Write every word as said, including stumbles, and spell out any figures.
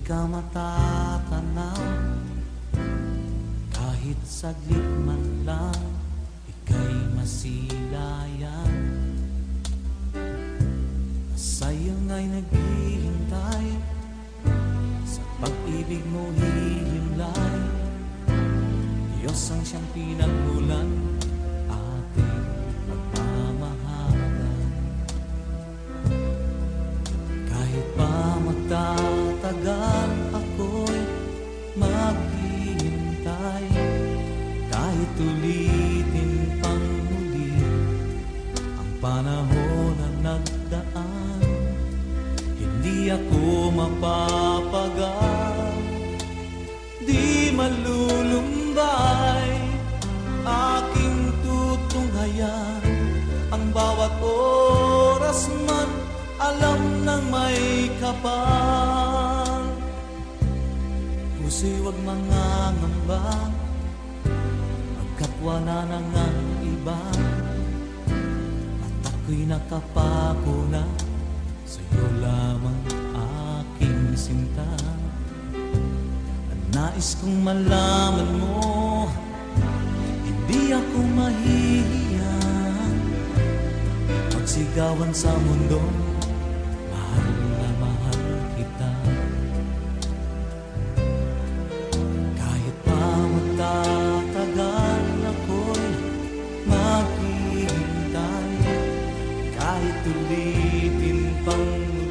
ka matatanaw, kahit saglit man lang, ika'y masilayan. Sayang ay naghihintay, sa pag-ibig mo hihimlay. Diyos ang siyang pinagmulan, ating pagmamahalan. Kahit pa magtatagal, ako'y maghihintay. Kahit ulitin pang muli ang panahon na nagdaan, hindi ako mapapagal, di malulumbay. Aking tutunghayan ang bawat oras man, alam ng may kapal. Puso'y huwag mangangamba, magkapwa na ng ang iba, at ako'y nakapako na sa'yo lamang aking sinta. Nais kong malaman mo, hindi ako mahihiya magsigawan sa mundo, mahal na mahal kita. Kahit pa magtatagal, ako'y maghihintay. Kahit ulitin pang